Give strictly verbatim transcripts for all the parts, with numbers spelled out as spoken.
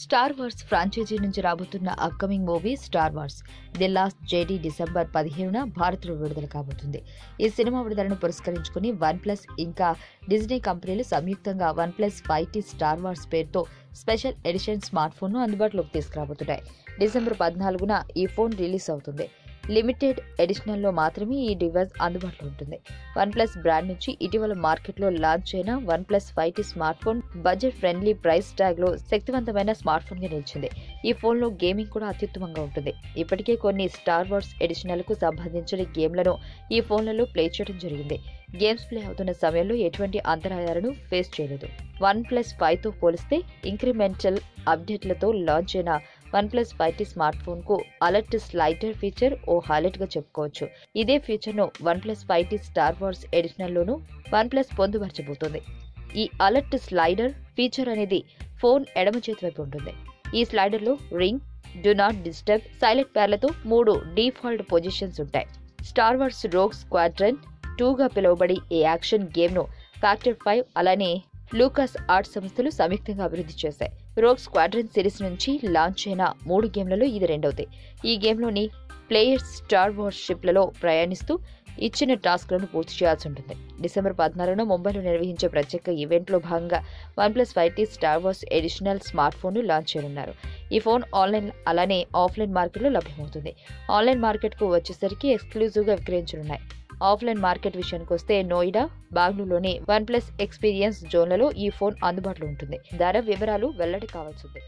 Star wars franchise నుంచి రాబోతున్న upcoming movie Star Wars the Last Jedi December పదిహేనున భారత్లో విడుదల కాబోతుంది. ఈ సినిమా విడుదలను పురస్కరించుకుని వన్ ప్లస్ ఇంకా డిజ్నీ కంపెనీలు సంయుక్తంగా one plus five T Star Wars పేరుతో స్పెషల్ ఎడిషన్ స్మార్ట్ ఫోన్ ను అందుబాటులోకి తీసుకురాబోతున్నాయి. డిసెంబర్ పద్నాలుగున ఈ ఫోన్ రిలీజ్ అవుతుంది. లిమిటెడ్ ఎడిషనల్ లో మాత్రమే ఈ డివైస్ అందుబాటులో ఉంటుంది. వన్ ప్లస్ బ్రాండ్ నుంచి ఇటీవల మార్కెట్లో లాంచ్ అయిన one plus five T smartphone budget friendly price tag లో శక్తివంతమైన స్మార్ట్ ఫోన్ గా నిలిచింది. ఈ ఫోన్ లో గేమింగ్ కూడా అత్యుత్తమంగా ఉంటుంది. ఇప్పటికే కొన్ని స్టార్ వార్స్ ఎడిషనల్ కు సంబంధించిన గేమ్లను ఈ ఫోన్లలో ప్లే చేయడం జరిగింది. గేమ్స్ ప్లే అవుతున్న సమయంలో ఎటువంటి అంతరాయాలను ఫేస్ చేయలేదు. వన్ ప్లస్ ఫైవ్ తో పోలిస్తే ఇంక్రిమెంటల్ అప్డేట్లతో లాంచ్ అయిన one plus five T smartphone కు అలర్ట్ స్లైడర్ ఫీచర్ ఓ హైలైట్ గా చెప్పుకోవచ్చు. ఇదే ఫీచర్ ను one plus five T Star Wars edition లోనూ వన్ ప్లస్ పొందుపరచబోతోంది. ఈ అలర్ట్ స్లైడర్ ఫీచర్ అనేది ఫోన్ ఎడమ చేతి వైపు ఉంటుంది. ఈ స్లైడర్ లో ring, do not disturb, silent పేర్లతో మూడు డిఫాల్ట్ పొజిషన్స్ ఉంటాయి. Star Wars Rogue Squadron two గా పిలువబడి ఈ యాక్షన్ గేమ్ ను ఫ్యాక్టర్ ఫైవ్ అలానే లూకాస్ ఆర్ట్స్ సంస్థలు సంయుక్తంగా అభివృద్ధి చేశాయి. రోగ్ స్క్వాడ్రన్ సిరీస్ నుంచి లాంచ్ అయిన మూడు గేమ్లలో ఇది రెండవది. ఈ గేమ్లోని ప్లేయర్స్ స్టార్ వార్స్ షిప్లలో ప్రయాణిస్తూ ఇచ్చిన టాస్క్లను పూర్తి చేయాల్సి ఉంటుంది. డిసెంబర్ పద్నాలుగున ముంబైలో నిర్వహించే ప్రత్యేక ఈవెంట్లో భాగంగా one plus five T Star Wars edition smartphone ను లాంచ్ చేయనున్నారు. ఈ ఫోన్ ఆన్లైన్ అలానే ఆఫ్లైన్ మార్కెట్లో లభ్యమవుతుంది. ఆన్లైన్ మార్కెట్కు వచ్చేసరికి ఎక్స్క్లూజివ్గా విక్రయించనున్నాయి. ఆఫ్లైన్ మార్కెట్ విషయానికి వస్తే నోయిడా, బెంగళూరులోని వన్ ప్లస్ ఎక్స్పీరియన్స్ జోన్లలో ఈ ఫోన్ అందుబాటులో ఉంటుంది. ధర వివరాలు వెల్లడి కావాల్సింది.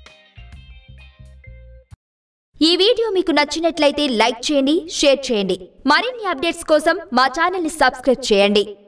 ఈ వీడియో మీకు నచ్చినట్లయితే లైక్ చేయండి, షేర్ చేయండి. మరిన్ని అప్డేట్స్ కోసం మా ఛానల్ ని సబ్స్క్రైబ్ చేయండి.